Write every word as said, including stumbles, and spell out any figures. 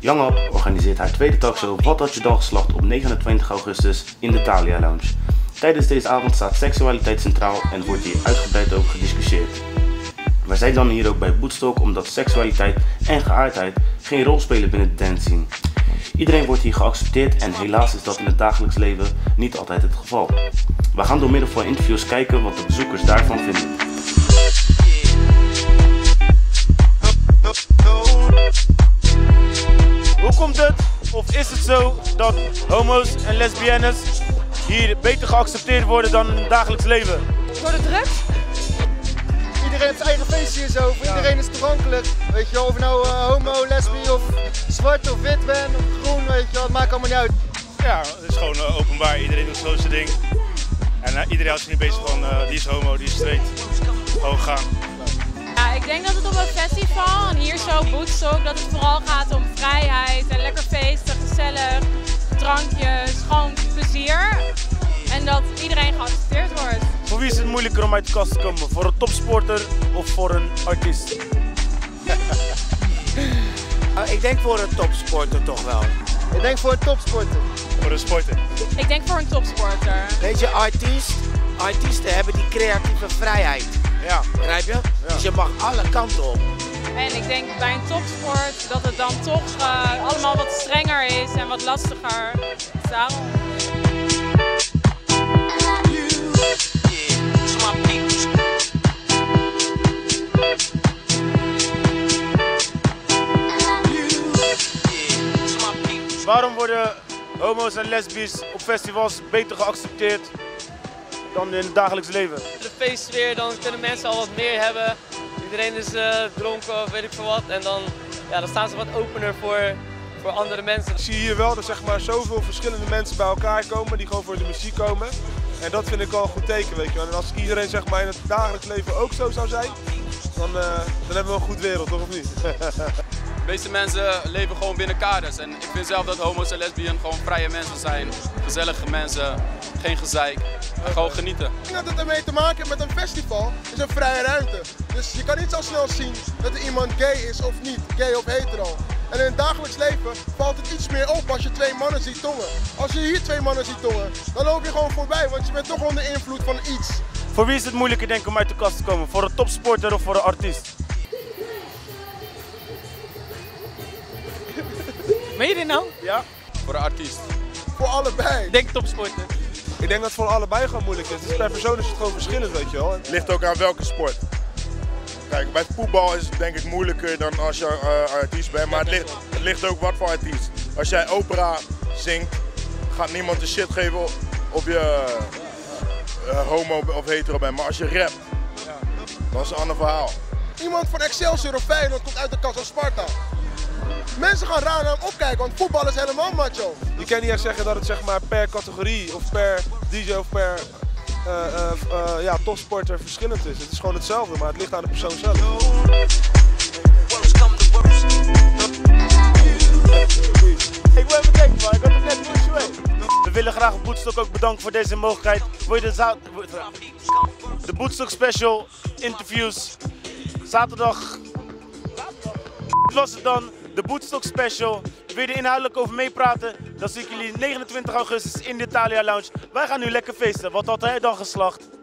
Young Up organiseert haar tweede talkshow Wat had je dan geslacht op negenentwintig augustus in de Thalia Lounge. Tijdens deze avond staat seksualiteit centraal en wordt hier uitgebreid over gediscussieerd. Wij zijn dan hier ook bij Bootstock omdat seksualiteit en geaardheid geen rol spelen binnen de dance scene. Iedereen wordt hier geaccepteerd en helaas is dat in het dagelijks leven niet altijd het geval. We gaan door middel van interviews kijken wat de bezoekers daarvan vinden. Hoe komt het, of is het zo, dat homo's en lesbiennes hier beter geaccepteerd worden dan in het dagelijks leven? Door de drugs? Iedereen heeft zijn eigen feestje hier zo, voor ja. Iedereen is toegankelijk. Weet je wel, of je nou uh, homo, lesbi of zwart of wit bent of groen, weet je wel, het maakt allemaal niet uit. Ja, het is gewoon uh, openbaar, iedereen doet zo zijn ding. En uh, iedereen houdt zich niet bezig van uh, die is homo, die is straight. Gewoon gaan. Ja, ik denk dat het op een festival, en hier zo Bootstock, dat het vooral gaat om vrijheid en lekker feesten, gezellig, drankjes, gewoon plezier. En dat iedereen geaccepteerd wordt. Voor wie is het moeilijker om uit de kast te komen? Voor een topsporter of voor een artiest? Ik denk voor een topsporter toch wel. Ik denk voor een topsporter. Voor een sporter? Ik denk voor een topsporter. Weet je, artiest, artiesten hebben die creatieve vrijheid. Ja. Begrijp je? Ja. Dus je mag alle kanten op. En ik denk bij een topsport dat het dan toch uh, allemaal wat strenger is en wat lastiger. Dus daarom. Waarom worden homo's en lesbisch op festivals beter geaccepteerd dan in het dagelijks leven? De feestsfeer, dan kunnen mensen al wat meer hebben. Iedereen is uh, dronken of weet ik veel wat. En dan, ja, dan staan ze wat opener voor, voor andere mensen. Ik zie hier wel dat zeg maar, zoveel verschillende mensen bij elkaar komen die gewoon voor de muziek komen. En dat vind ik wel een goed teken, weet je wel. En als iedereen zeg maar, in het dagelijks leven ook zo zou zijn, dan, uh, dan hebben we een goed wereld, toch of niet? De meeste mensen leven gewoon binnen kaders en ik vind zelf dat homo's en lesbiennes gewoon vrije mensen zijn. Gezellige mensen, geen gezeik, gewoon genieten. Ik denk dat het ermee te maken heeft met een festival, is een vrije ruimte. Dus je kan niet zo snel zien dat er iemand gay is of niet, gay of hetero. En in het dagelijks leven valt het iets meer op als je twee mannen ziet tongen. Als je hier twee mannen ziet tongen, dan loop je gewoon voorbij, want je bent toch onder invloed van iets. Voor wie is het moeilijker denk ik om uit de kast te komen? Voor een topsporter of voor een artiest? Meen je dit nou? Ja. Voor een artiest. Voor allebei. Ik denk topsporter. Ik denk dat het voor allebei gewoon moeilijk is. Dus per persoon is het gewoon verschillend, weet je wel. Het ligt ook aan welke sport. Kijk, bij voetbal is het denk ik moeilijker dan als je uh, artiest bent, maar het ligt, het ligt ook wat voor artiest. Als jij opera zingt, gaat niemand de shit geven of je uh, homo of hetero bent. Maar als je rapt, dan is het een ander verhaal. Iemand van Excelsior of Feyenoord komt uit de kast als Sparta. Mensen gaan raar naar hem opkijken, want voetbal is helemaal macho. Je kan niet echt zeggen dat het zeg maar, per categorie of per D J of per uh, uh, uh, ja, topsporter verschillend is. Het is gewoon hetzelfde, maar het ligt aan de persoon zelf. Ik wil even kijken man, ik had het net niet. We willen graag Bootstock ook bedanken voor deze mogelijkheid. Wil je de, za de Bootstock special interviews zaterdag was het dan. De Bootstock special. Wil je er inhoudelijk over meepraten? Dan zie ik jullie negenentwintig augustus in de Thalia Lounge. Wij gaan nu lekker feesten. Wat had hij dan geslacht?